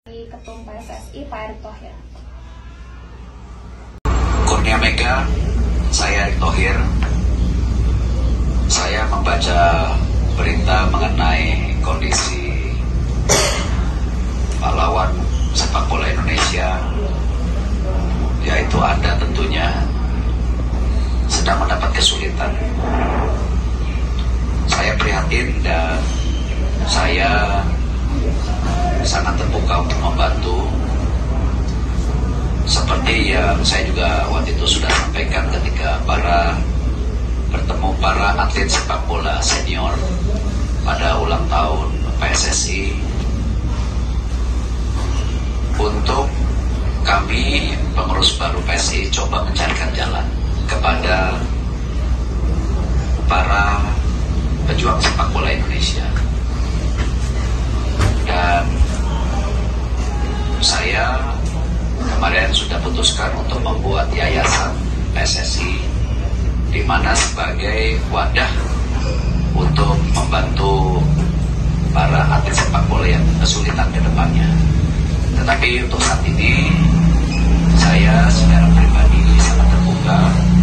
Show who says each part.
Speaker 1: Ketum PSSI Pak Erick Thohir.
Speaker 2: Kurnia Mega, saya Erick Thohir. Saya membaca berita mengenai kondisi pahlawan sepak bola Indonesia, yaitu Anda tentunya sedang mendapat kesulitan. Saya prihatin dan saya sangat terbuka untuk membantu, seperti yang saya juga waktu itu sudah sampaikan ketika bertemu para atlet sepak bola senior pada ulang tahun PSSI, untuk kami pengurus baru PSSI coba mencarikan jalan kepada para pejuang sepak bola Indonesia. Dan saya kemarin sudah putuskan untuk membuat yayasan PSSI, di mana sebagai wadah untuk membantu para atlet sepak bola yang kesulitan ke depannya. Tetapi untuk saat ini saya secara pribadi sangat terbuka